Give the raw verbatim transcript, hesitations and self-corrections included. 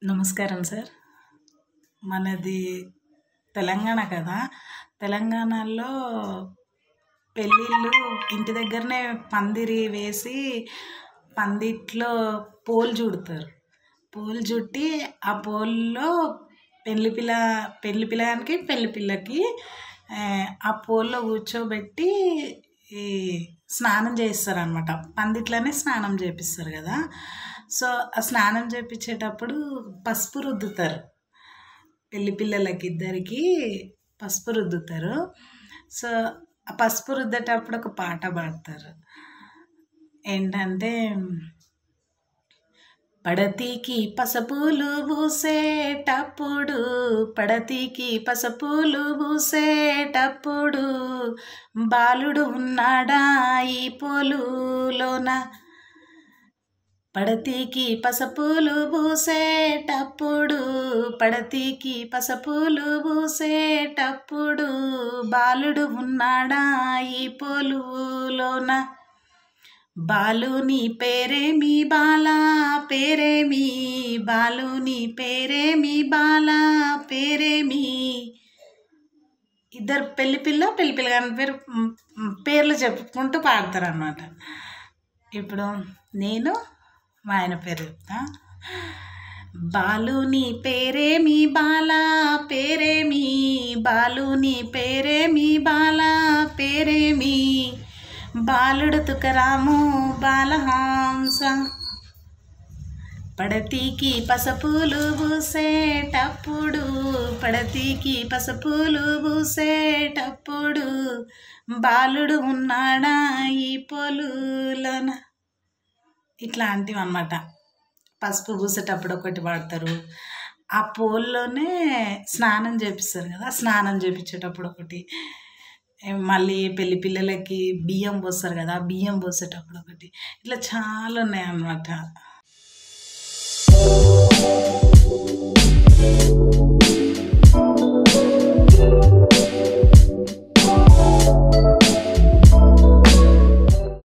నమస్కారం సార్. మనది తెలంగాణ కదా! తెలంగాణలో పెళ్ళిళ్ళు ఇంటి దగ్గరనే పందిరి వేసి పందిట్లో పోల్ చుడతారు. పోల్ చుట్టి ఆ పోల్‌లో పెళ్లి పిల్ల పెళ్లి పిల్లగానికి, పెళ్లి పిల్లకి ఆహ్, ఆ పోల్‌లో కూర్చోబెట్టి ఈ స్నానం చేయిస్తారనమాట. పందిట్లోనే స్నానం చేపిస్తారు కదా! సో, ఆ స్నానం చేపించేటప్పుడు పసుపు రుద్దుతారు. పెళ్లి పిల్లలకి ఇద్దరికీ పసుపు రుద్దుతారు. సో, ఆ పసుపు రుద్దేటప్పుడు ఒక పాట పాడతారు. ఏంటంటే పడతీకి పసపూలు పూసేటప్పుడు, పడతీకి పసపూలు పూసేటప్పుడు బాలుడు ఉన్నాడా ఈ పోలులోన. పడతీకి పసపూలు పూసేటప్పుడు, పడతీకి పసపూలు పూసేటప్పుడు బాలుడు ఉన్నాడా ఈ పోలులోన. బాలుని పేరేమి బాలా పేరేమి, బాలుని పేరేమి బాలా పేరేమి. ఇద్దరు పెళ్లి పిల్ల పెళ్లి పిల్లగాని పేరు పేర్లు చెప్పుకుంటూ పాడతారనమాట. ఇప్పుడు నేను మా ఆయన పేరు చెప్తా. బాలుని పేరేమి బాలా పేరేమి, బాలుని పేరేమి బాలా పేరేమి, బాలుడు తుకరాము బాలహంస. పడతీకి పసపూలు పూసేటప్పుడు, పడతీకి పసపూలు పూసేటప్పుడు బాలుడు ఉన్నాడా ఈ పొలులోన. ఇట్లాంటివి అన్నమాట. పసుపు పూసేటప్పుడు ఒకటి పాడతారు. ఆ పోల్లోనే స్నానం చేపిస్తారు కదా! స్నానం చేపించేటప్పుడు ఒకటి, మళ్ళీ పెళ్లి పిల్లలకి బియ్యం పోస్తారు కదా! బియ్యం పోసేటప్పుడు ఒకటి, ఇట్లా చాలా ఉన్నాయి అన్నమాట.